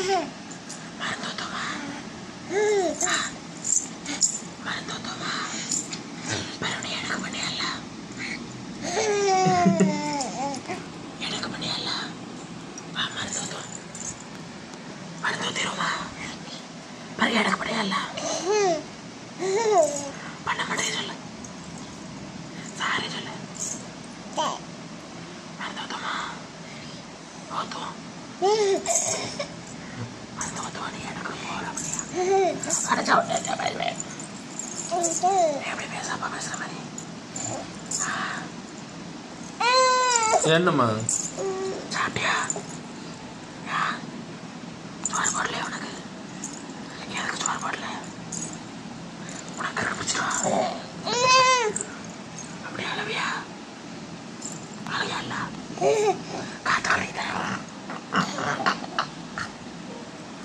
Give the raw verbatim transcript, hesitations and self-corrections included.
மருந்துவமா மருந்துவமா பரவணி எனக்கு பண்ணியல்ல எனக்கு பண்ணியல்ல வா மருந்துவம் மருந்துவ தருமா பரவ எனக்கு பண்ணியல்ல பண்ண மாட்டே சொல்லு சாரி சொல்லு மருந்துவமா ஓத்துவோம் மருந்துவத்துவா நீ எனக்கு போற அப்படியா அடைச்சா விட்டா பயில்வே எப்படி பேசாப்பா பேசுற மாதிரி என்னம்மா சாப்பிட்டியா